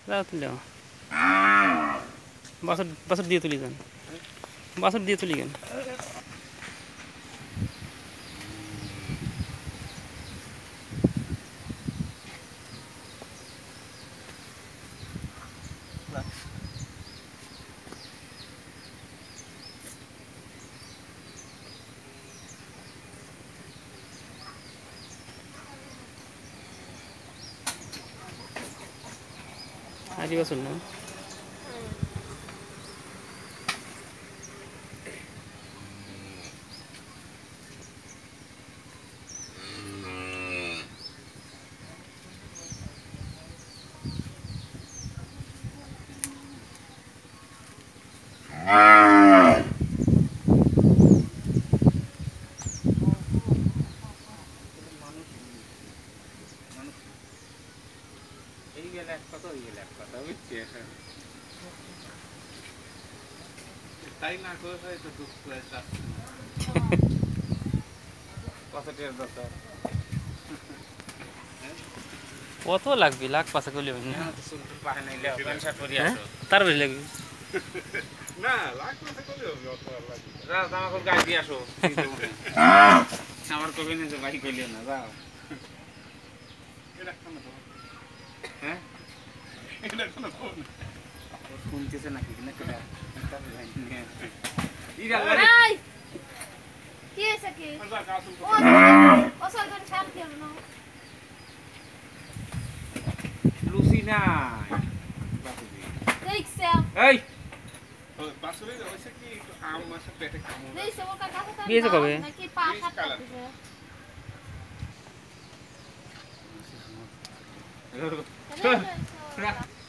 যাও তুলে বাছর বাছর দিয়ে তুলি যান বাছর দিয়ে তুলি কেন আজই বছর না তাই না করে হয়তো দুঃখ করে কত লাগবে লাখ পাঁচা করলে তার বেশি লাগবে না লাখ টাকা করলে হবে অত লাগবে যাও জামা কাপড় গায়ে দিয়ে আসো আমার কবে নিয়ে গাড়ি কইলে না যাও এটা কেন তো হ্যাঁ এটা কেন তো শুনতেছে নাকি না কেন ইরা লাগে কি হইছে কি ও সরকার ছাড় দিও না লুসিনা বাপুজি দেখছে এই বাসুরে হইছে কি আম মাসে পেটে কামড় দেখছে ওর কাছে বিয়েছে কবে নাকি পাঁচ সাত দিছে